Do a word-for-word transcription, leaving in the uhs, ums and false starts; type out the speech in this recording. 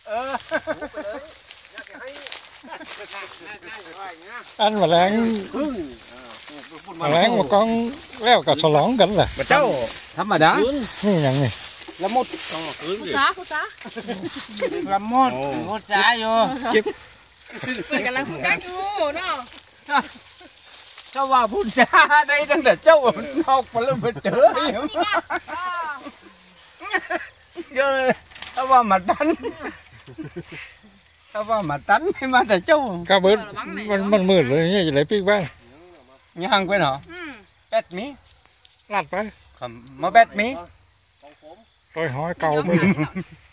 เอออันแมลงแมลงมากองแล้วก็ฉลองกันแหละเจ้าธรรมดานี่อย่างนี้ละมุดผู้สาผู้สาละมุดมุดจ้าอยู่เปิดกันแล้วผู้จ้าอยู่เนาะเจ้าว่าพูดจ้าได้ตั้งแต่เจ้านอกมาแล้วมาเจอเยอะถ้าว่ามาตันถ้าว่ามาตันให้มาแต่เจ้าก็เบิดมันมันมืดเลยเนี่ยจะไหนปีกบ้างย่างไปเหรอแบดมีลัดไปมาแบดมีโอยหอยเก่าไป